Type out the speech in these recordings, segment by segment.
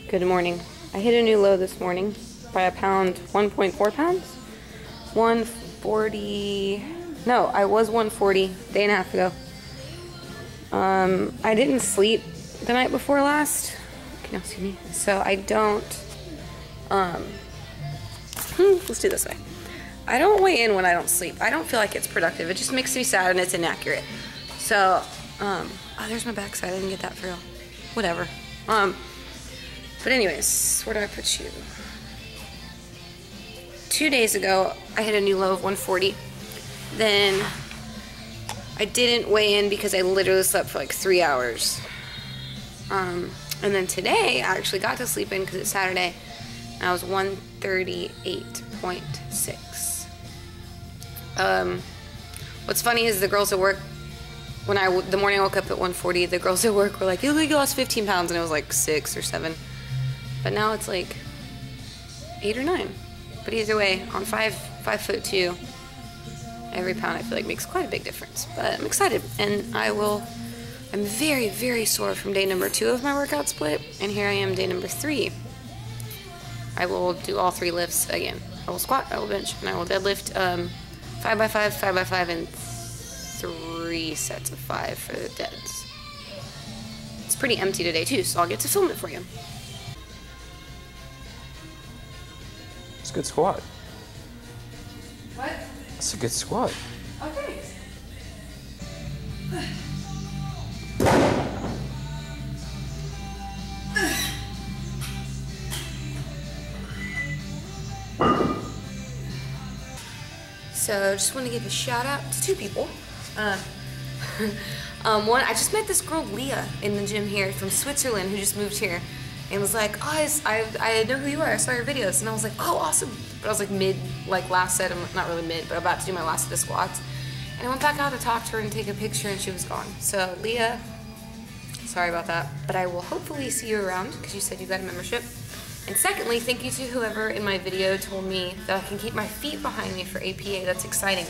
Good morning. I hit a new low this morning by a pound, 1.4 pounds. 140. No, I was 140 a day and a half ago. I didn't sleep the night before last. Can y'all see me? So I don't. Let's do it this way. I don't weigh in when I don't sleep. I don't feel like it's productive. It just makes me sad and it's inaccurate. So, oh, there's my backside. I didn't get that for real. Whatever. But anyways, where do I put you? 2 days ago, I hit a new low of 140. Then I didn't weigh in because I literally slept for like 3 hours. And then today, I actually got to sleep in because it's Saturday. And I was 138.6. What's funny is the girls at work, the morning I woke up at 140, the girls at work were like, you lost 15 pounds, and it was like 6 or 7. But now it's like 8 or 9. But either way, on 5'2", every pound I feel like makes quite a big difference. But I'm excited, and I'm very, very sore from day number 2 of my workout split, and here I am day number 3. I will do all 3 lifts again. I will squat, I will bench, and I will deadlift 5x5, 5x5, and 3 sets of 5 for the deads. It's pretty empty today too, so I'll get to film it for you. It's a good squat. What? It's a good squat. Okay. So, just want to give a shout out to 2 people. One, I just met this girl, Leah, in the gym here from Switzerland, who just moved here. And was like, oh, I know who you are, I saw your videos. And I was like, oh, awesome. But I was like last set, I'm not really mid, but about to do my last set of squats. And I went back out to talk to her and take a picture, and she was gone. So, Leah, sorry about that. But I will hopefully see you around, because you said you got a membership. And secondly, thank you to whoever in my video told me that I can keep my feet behind me for APA. That's exciting.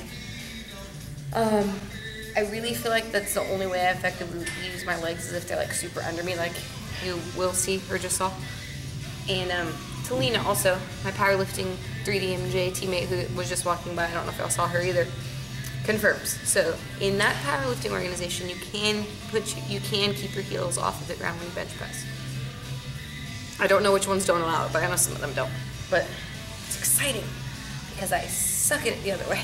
I really feel like that's the only way I effectively use my legs, is if they're like super under me, like you will see or just saw. And to Lena also, my powerlifting 3DMJ teammate who was just walking by, I don't know if y'all saw her either, confirms. So in that powerlifting organization, you can keep your heels off of the ground when you bench press. I don't know which ones don't allow it, but I know some of them don't. But it's exciting because I suck at it the other way.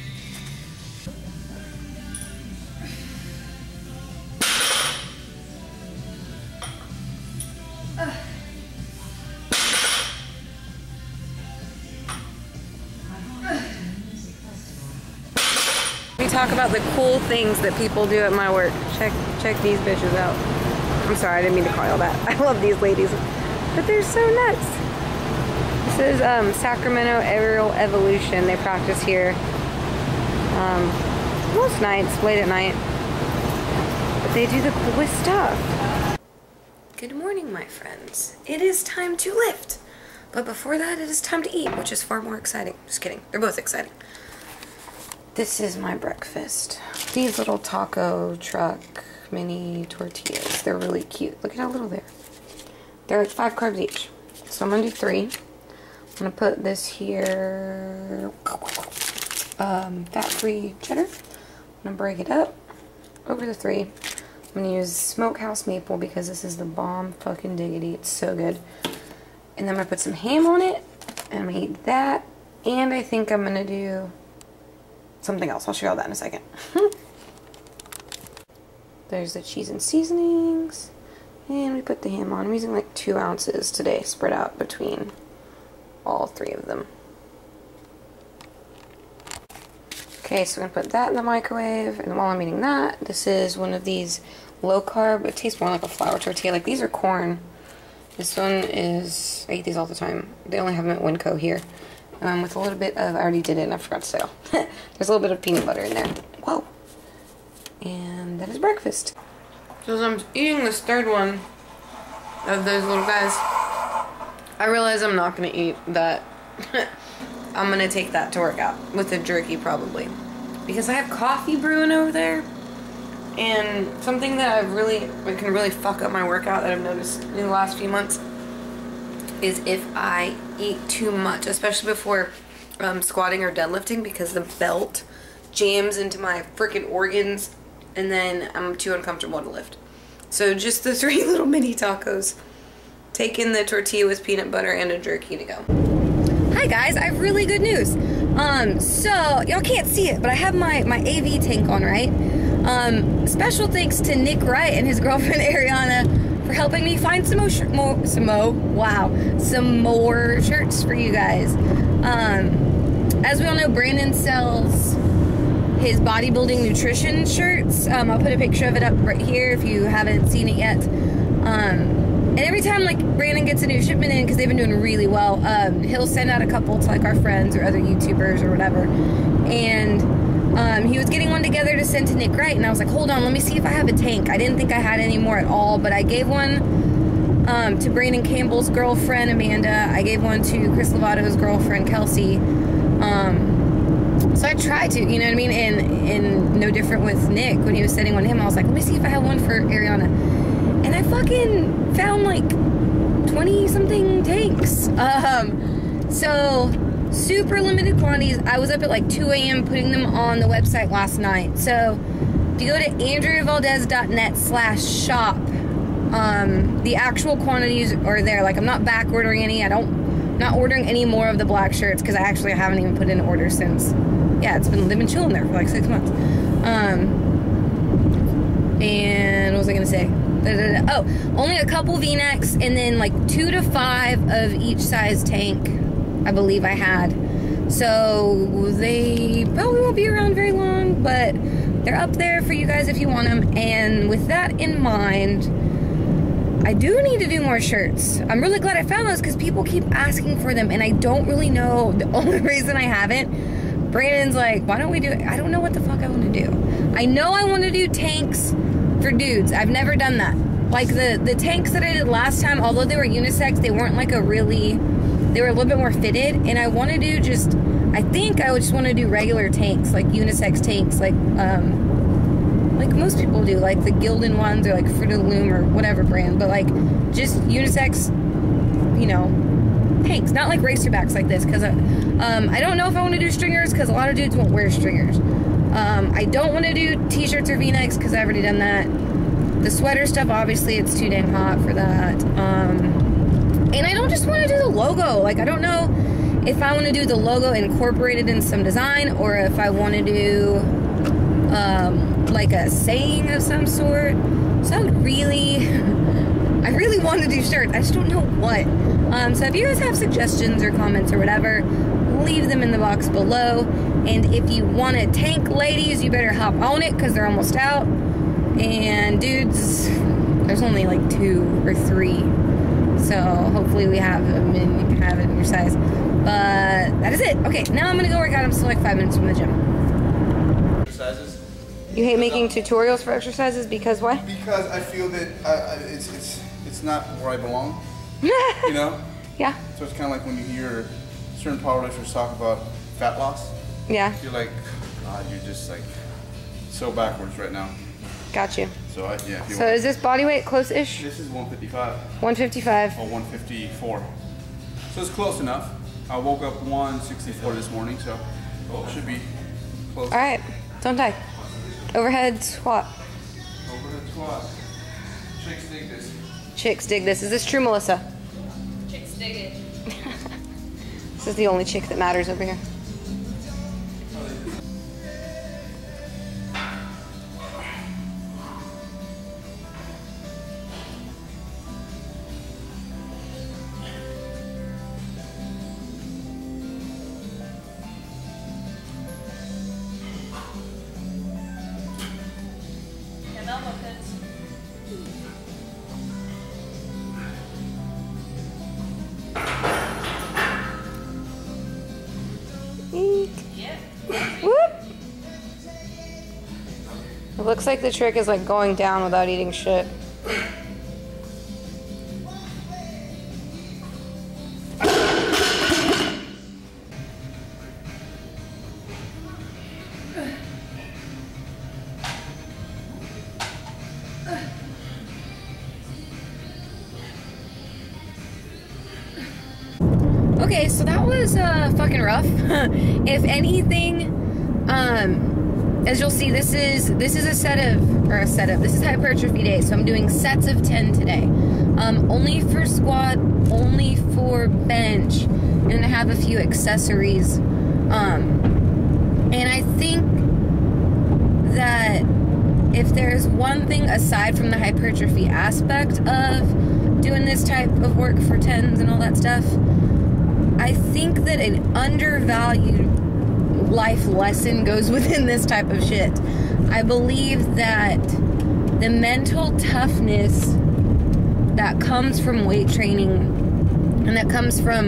We talk about the cool things that people do at my work. Check these bitches out. I'm sorry, I didn't mean to call y'all that. I love these ladies, but they're so nuts. This is Sacramento Aerial Evolution. They practice here most nights, late at night. But they do the coolest stuff. Good morning, my friends. It is time to lift. But before that, it is time to eat, which is far more exciting. Just kidding. They're both exciting. This is my breakfast. These little taco truck mini tortillas. They're really cute. Look at how little they are. They're like 5 carbs each. So I'm gonna do 3. I'm gonna put this here, fat-free cheddar. I'm gonna break it up over the 3. I'm gonna use Smokehouse Maple because this is the bomb fucking diggity. It's so good. And then I'm gonna put some ham on it, and I'm gonna eat that. And I think I'm gonna do something else. I'll show you all that in a second. There's the cheese and seasonings. And we put the ham on. I'm using like 2 ounces today, spread out between all 3 of them. Okay, so we're gonna put that in the microwave. And while I'm eating that, this is one of these low carb. It tastes more like a flour tortilla. Like, these are corn. This one is, I eat these all the time. They only have them at Winco here. With a little bit of, I already did it and I forgot to say. There's a little bit of peanut butter in there. Whoa. And that is breakfast. So as I'm eating this 3rd one of those little guys, I realize I'm not going to eat that. I'm going to take that to work out with the jerky probably. Because I have coffee brewing over there. And something that can really fuck up my workout that I've noticed in the last few months is if I eat too much, especially before squatting or deadlifting, because the belt jams into my freaking organs and then I'm too uncomfortable to lift. So just the 3 little mini tacos. Taking the tortilla with peanut butter and a jerky to go. Hi guys, I have really good news. So y'all can't see it, but I have my AV tank on, right? Special thanks to Nick Wright and his girlfriend Ariana for helping me find some more shirts for you guys. As we all know, Brandon sells his bodybuilding nutrition shirts. I'll put a picture of it up right here if you haven't seen it yet. And every time like Brandon gets a new shipment in, because they've been doing really well, he'll send out a couple to like our friends or other YouTubers or whatever. And he was getting one together to send to Nick Wright, and I was like, hold on, let me see if I have a tank. I didn't think I had any more at all, but I gave one to Brandon Campbell's girlfriend Amanda. I gave one to Chris Lovato's girlfriend Kelsey. So I tried to, you know what I mean? And no different with Nick. When he was sending one to him, I was like, let me see if I have one for Ariana. And I fucking found like 20 something tanks. So super limited quantities. I was up at like 2 a.m. putting them on the website last night. So if you go to andreavaldez.net/shop, the actual quantities are there. Like I'm not back ordering any. I'm not ordering any more of the black shirts because I actually haven't even put in an order since. Yeah, they've been chilling there for like 6 months. And what was I gonna say? Oh, only a couple V-necks and then like 2 to 5 of each size tank, I believe I had. So they probably won't be around very long, but they're up there for you guys if you want them. And with that in mind, I do need to do more shirts. I'm really glad I found those because people keep asking for them and I don't really know the only reason I haven't. Brandon's like, why don't we do it? I don't know what the fuck I want to do. I know I want to do tanks for dudes. I've never done that. Like the tanks that I did last time, although they were unisex, they weren't like they were a little bit more fitted. And I want to do I think I would just want to do regular tanks, like unisex tanks, like most people do, like the Gildan ones or like Fruit of the Loom or whatever brand, but like just unisex, you know, tanks, not like racerbacks like this, because I don't know if I want to do stringers because a lot of dudes won't wear stringers. I don't want to do t-shirts or v-necks because I've already done that. The sweater stuff, obviously it's too dang hot for that. And I don't just want to do the logo. Like I don't know if I want to do the logo incorporated in some design or if I want to do like a saying of some sort. So I really want to do shirts. I just don't know what. So if you guys have suggestions or comments or whatever, leave them in the box below. And if you want a tank, ladies, you better hop on it because they're almost out. And dudes, there's only like 2 or 3. So hopefully we have them and you can have it in your size. But that is it. Okay, now I'm going to go work out. I'm still like 5 minutes from the gym. Exercises? You hate making tutorials for exercises because why? Because I feel that it's not where I belong. You know? Yeah. So it's kind of like when you hear certain powerlifters talk about fat loss. Yeah. You're like, God, you're just like so backwards right now. Got you. So yeah. If you So want, is this body weight close-ish? this is 155 155. or 154. So it's close enough. I woke up 164 this morning, so it should be close. All right. Don't die. Overhead squat. Overhead squat. Chicks dig this. Chicks dig this. Is this true, Melissa? Chicks dig it. This is the only chick that matters over here. And elbow pins. Eek. Yeah. Whoop. It looks like the trick is like going down without eating shit. Okay, so that was fucking rough. If anything, as you'll see, this is a setup. This is hypertrophy day, so I'm doing sets of 10 today. Only for squat, only for bench, and I have a few accessories. And I think that if there's one thing aside from the hypertrophy aspect of doing this type of work for 10s and all that stuff, I think that an undervalued life lesson goes within this type of shit. I believe that the mental toughness that comes from weight training and that comes from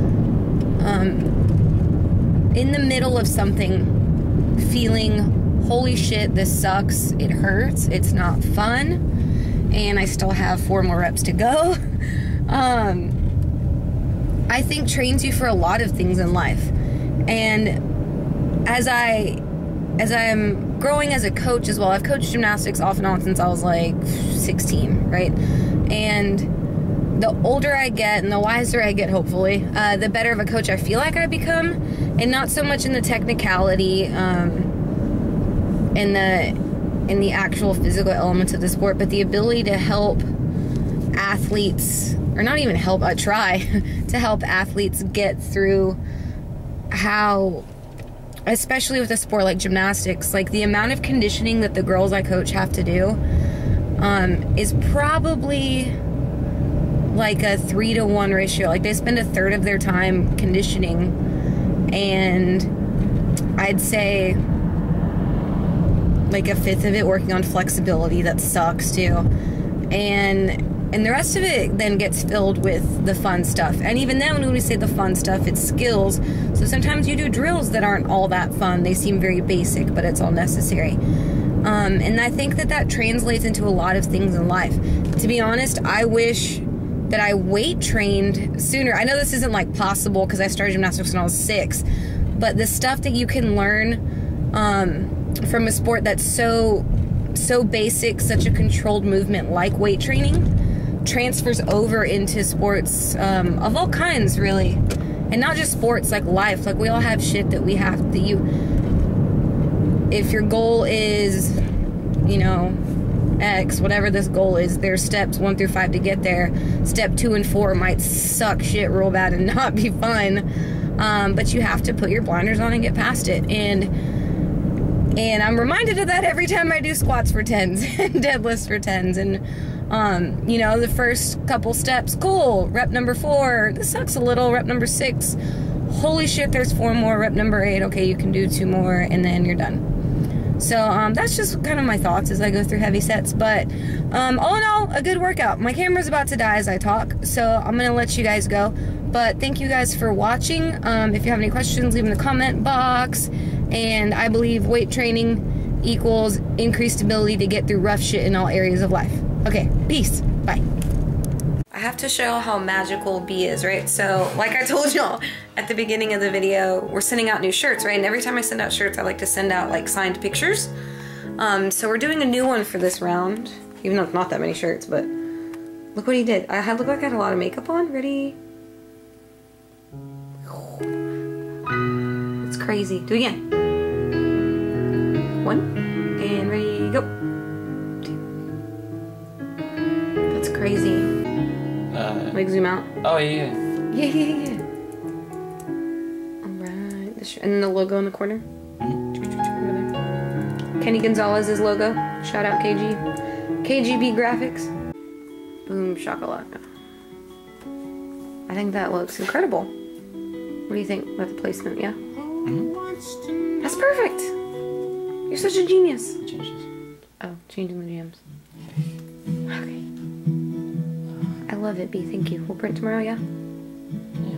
in the middle of something feeling, holy shit, this sucks, it hurts, it's not fun, and I still have 4 more reps to go. I think trains you for a lot of things in life. And as I'm growing as a coach as well, I've coached gymnastics off and on since I was like 16, right? And the older I get and the wiser I get, hopefully, the better of a coach I feel like I become, and not so much in the technicality, in the actual physical elements of the sport, but the ability to help athletes, or not even help, I try to help athletes get through how, especially with a sport like gymnastics, like the amount of conditioning that the girls I coach have to do is probably like a 3-to-1 ratio. Like they spend a third of their time conditioning, and I'd say like a fifth of it working on flexibility. That sucks too. And the rest of it then gets filled with the fun stuff. And even then, when we say the fun stuff, it's skills. So sometimes you do drills that aren't all that fun. They seem very basic, but it's all necessary. And I think that translates into a lot of things in life. To be honest, I wish that I weight trained sooner. I know this isn't like possible because I started gymnastics when I was 6, but the stuff that you can learn from a sport that's so basic, such a controlled movement like weight training, transfers over into sports of all kinds, really. And not just sports, like life. Like we all have shit that we have, that if your goal is, you know, X, whatever this goal is, there's steps 1 through 5 to get there. Step 2 and 4 might suck shit real bad and not be fun, but you have to put your blinders on and get past it. And I'm reminded of that every time I do squats for 10s and deadlifts for 10s. And, you know, the first couple steps, cool. Rep number 4, this sucks a little. Rep number 6, holy shit, there's 4 more. Rep number 8, okay, you can do 2 more, and then you're done. So that's just kind of my thoughts as I go through heavy sets. But all in all, a good workout. My camera's about to die as I talk, so I'm going to let you guys go. But thank you guys for watching. If you have any questions, leave in the comment box. And I believe weight training equals increased ability to get through rough shit in all areas of life. Okay, peace. Bye. I have to show y'all how magical B is, right? So, like I told y'all at the beginning of the video, we're sending out new shirts, right? And every time I send out shirts, I like to send out like signed pictures. So we're doing a new one for this round, even though it's not that many shirts, but look what he did. I look like I had a lot of makeup on. Ready? It's crazy. Do it again. 1, and ready, go. 2. That's crazy. Like zoom out. Oh yeah. Yeah. Alright. And then the logo in the corner. Kenny Gonzalez's logo. Shout out KG. KGB Graphics. Boom shakalaka. I think that looks incredible. What do you think about the placement? Yeah? Mm-hmm. That's perfect. You're such a genius. Changes. Oh, changing the jams. Okay. I love it, B. Thank you. We'll print tomorrow, yeah? Yeah.